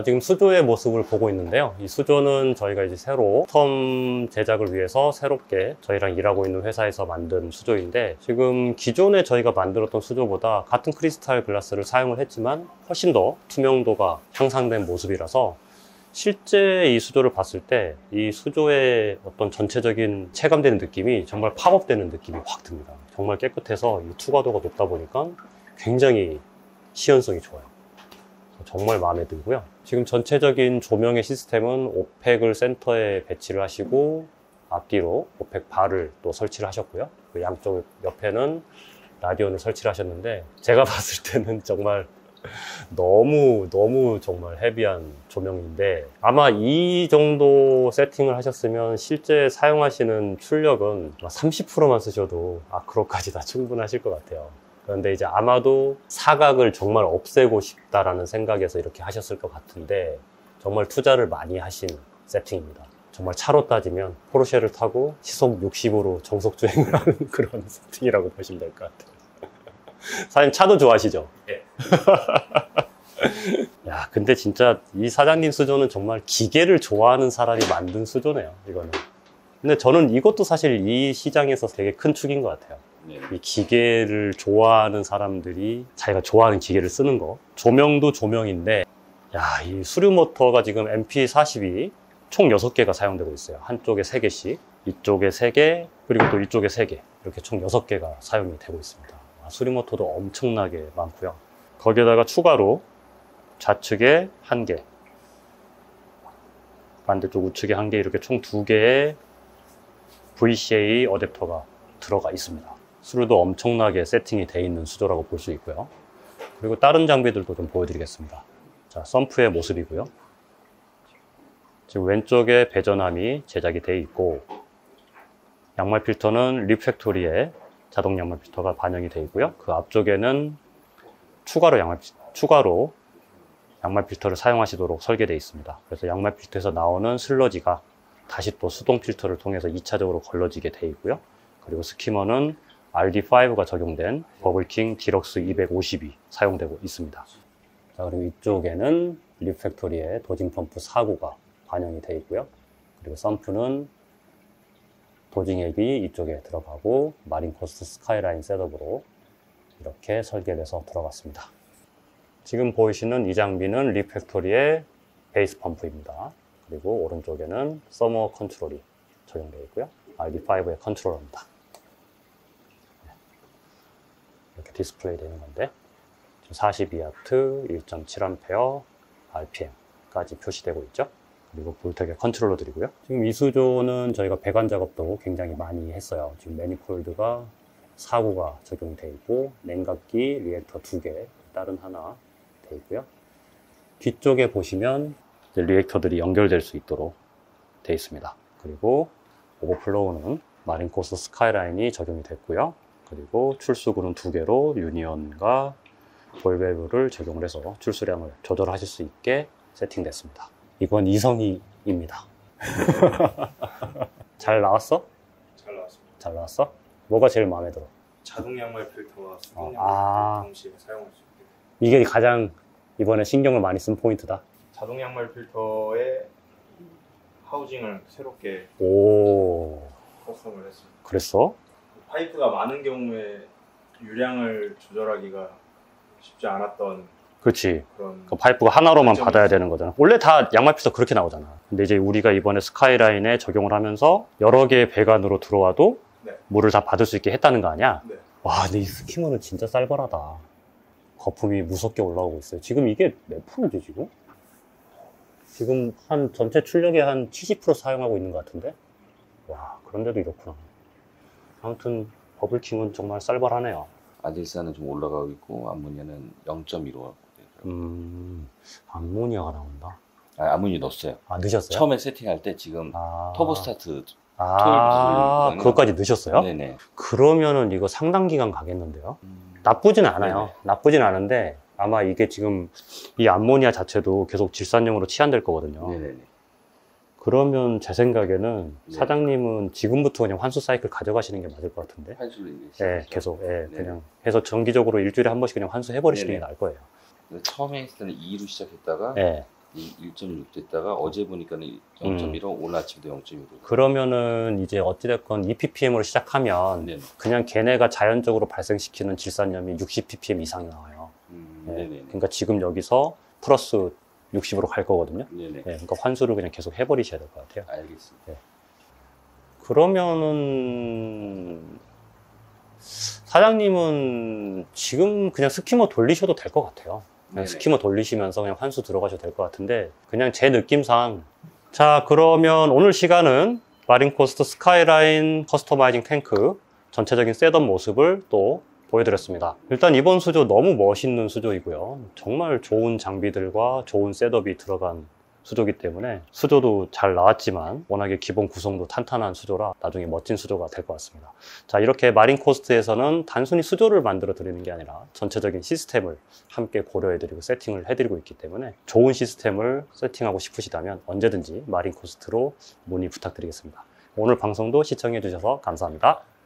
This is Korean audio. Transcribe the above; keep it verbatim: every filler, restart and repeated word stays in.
지금 수조의 모습을 보고 있는데요. 이 수조는 저희가 이제 새로 텀 제작을 위해서 새롭게 저희랑 일하고 있는 회사에서 만든 수조인데, 지금 기존에 저희가 만들었던 수조보다 같은 크리스탈 글라스를 사용을 했지만 훨씬 더 투명도가 향상된 모습이라서 실제 이 수조를 봤을 때 이 수조의 어떤 전체적인 체감되는 느낌이 정말 팝업되는 느낌이 확 듭니다. 정말 깨끗해서 이 투과도가 높다 보니까 굉장히 시연성이 좋아요. 정말 마음에 들고요. 지금 전체적인 조명의 시스템은 오펙을 센터에 배치를 하시고 앞뒤로 오펙 바를 또 설치를 하셨고요. 그 양쪽 옆에는 라디온을 설치를 하셨는데, 제가 봤을 때는 정말 너무 너무 정말 헤비한 조명인데, 아마 이 정도 세팅을 하셨으면 실제 사용하시는 출력은 삼십 퍼센트만 쓰셔도 아크로까지 다 충분하실 것 같아요. 그런데 이제 아마도 사각을 정말 없애고 싶다라는 생각에서 이렇게 하셨을 것 같은데, 정말 투자를 많이 하신 세팅입니다. 정말 차로 따지면 포르쉐를 타고 시속 육십으로 정속 주행을 하는 그런 세팅이라고 보시면 될 것 같아요. 사장님 차도 좋아하시죠? 예. 야, 근데 진짜 이 사장님 수조는 정말 기계를 좋아하는 사람이 만든 수조네요, 이거는. 근데 저는 이것도 사실 이 시장에서 되게 큰 축인 것 같아요. 네. 이 기계를 좋아하는 사람들이 자기가 좋아하는 기계를 쓰는 거. 조명도 조명인데, 야, 이 수류 모터가 지금 엠피 사십이 총 여섯 개가 사용되고 있어요. 한쪽에 세 개씩, 이쪽에 세 개, 그리고 또 이쪽에 세 개, 이렇게 총 여섯 개가 사용이 되고 있습니다. 수리 모터도 엄청나게 많고요. 거기에다가 추가로 좌측에 한 개, 반대쪽 우측에 한 개, 이렇게 총 두 개의 브이씨에이 어댑터가 들어가 있습니다. 수류도 엄청나게 세팅이 되어 있는 수조라고 볼 수 있고요. 그리고 다른 장비들도 좀 보여드리겠습니다. 자, 썬프의 모습이고요. 지금 왼쪽에 배전함이 제작이 되어 있고, 양말 필터는 리팩토리에 자동 양말 필터가 반영이 되어 있고요. 그 앞쪽에는 추가로 양말, 추가로 양말 필터를 사용하시도록 설계되어 있습니다. 그래서 양말 필터에서 나오는 슬러지가 다시 또 수동 필터를 통해서 이 차적으로 걸러지게 되어 있고요. 그리고 스키머는 알디 파이브가 적용된 버블킹 디럭스 이백오십이 사용되고 있습니다. 자, 그리고 이쪽에는 리팩토리의 도징 펌프 사 구가 반영이 되어 있고요. 그리고 썬프는 도징액이 이쪽에 들어가고 마린코스트 스카이라인 셋업으로 이렇게 설계돼서 들어갔습니다. 지금 보이시는 이 장비는 리팩토리의 베이스 펌프입니다. 그리고 오른쪽에는 서머 컨트롤이 적용되어 있고요. 알디 파이브의 컨트롤러입니다. 이렇게 디스플레이 되는 건데, 사십이 와트, 일 점 칠 앰페어, 알피엠까지 표시되고 있죠. 그리고 볼텍의 컨트롤러들이고요. 지금 이 수조는 저희가 배관 작업도 굉장히 많이 했어요. 지금 매니폴드가 사 구가 적용이 되어 있고, 냉각기, 리액터 두 개, 다른 하나 되어 있고요. 뒤쪽에 보시면 리액터들이 연결될 수 있도록 되어 있습니다. 그리고 오버플로우는 마린코스 스카이라인이 적용이 됐고요. 그리고 출수구는 두 개로 유니언과 볼밸브를 적용을 해서 출수량을 조절하실 수 있게 세팅됐습니다. 이건 이성희입니다. 잘 나왔어? 잘 나왔습니다. 잘 나왔어? 뭐가 제일 마음에 들어? 자동 양말 필터와 수동 어, 양말 아. 필터 동시에 사용할 수 있게. 이게 가장 이번에 신경을 많이 쓴 포인트다. 자동 양말 필터에 하우징을 새롭게 오, 커스텀을 했습니다. 그랬어? 파이프가 많은 경우에 유량을 조절하기가 쉽지 않았던 그렇지. 그런 그 파이프가 하나로만 장점이 받아야 있어요. 되는 거잖아. 원래 다 양말 필터 그렇게 나오잖아. 근데 이제 우리가 이번에 스카이라인에 적용을 하면서 여러 개의 배관으로 들어와도 네. 물을 다 받을 수 있게 했다는 거 아니야? 네. 와, 근데 이 스키머는 진짜 쌀벌하다. 거품이 무섭게 올라오고 있어요. 지금 이게 몇 프로지 지금? 지금 한 전체 출력의 한 칠십 퍼센트 사용하고 있는 것 같은데? 와, 그런데도 이렇구나. 아무튼 버블킹은 정말 쌀벌하네요. 아딜사는 좀 올라가고 있고 암모니아는 영 점 일오. 음, 암모니아가 나온다. 아, 암모니아 넣었어요. 아, 넣으셨어요? 처음에 세팅할 때 지금 아, 터보 스타트. 아, 그것까지 넣으셨어요? 네네. 그러면은 이거 상당 기간 가겠는데요? 음... 나쁘진 않아요. 네네. 나쁘진 않은데 아마 이게 지금 이 암모니아 자체도 계속 질산염으로 치환될 거거든요. 네네네. 그러면 제 생각에는 네. 사장님은 지금부터 그냥 환수 사이클 가져가시는 게 맞을 것 같은데. 환수를 이제 예, 시작하죠. 계속, 예, 네. 그냥 해서 정기적으로 일주일에 한 번씩 그냥 환수 해버리시는 네네. 게 나을 거예요. 처음에 했을 때는 이로 시작했다가 예, 일 점 육 됐다가 어제 보니까는 영 점 일로 오늘 아침도 영 점 일로. 그러면은 이제 어찌됐건 이 ppm으로 시작하면 네네. 그냥 걔네가 자연적으로 발생시키는 질산염이 육십 ppm 이상이 나와요. 음, 네. 네네. 그러니까 지금 여기서 플러스 육십으로 갈 거거든요. 네네. 네, 그러니까 환수를 그냥 계속 해버리셔야 될 것 같아요. 알겠습니다. 그러면은 사장님은 지금 그냥 스키머 돌리셔도 될 것 같아요. 그냥 네네. 스키머 돌리시면서 그냥 환수 들어가셔도 될 것 같은데 그냥 제 느낌상 자 그러면 오늘 시간은 마린코스트 스카이라인 커스터마이징 탱크 전체적인 셋업 모습을 또 보여드렸습니다. 일단 이번 수조 너무 멋있는 수조이고요. 정말 좋은 장비들과 좋은 셋업이 들어간 수조기 때문에 수조도 잘 나왔지만 워낙에 기본 구성도 탄탄한 수조라 나중에 멋진 수조가 될 것 같습니다. 자, 이렇게 마린코스트에서는 단순히 수조를 만들어 드리는 게 아니라 전체적인 시스템을 함께 고려해 드리고 세팅을 해드리고 있기 때문에 좋은 시스템을 세팅하고 싶으시다면 언제든지 마린코스트로 문의 부탁드리겠습니다. 오늘 방송도 시청해 주셔서 감사합니다.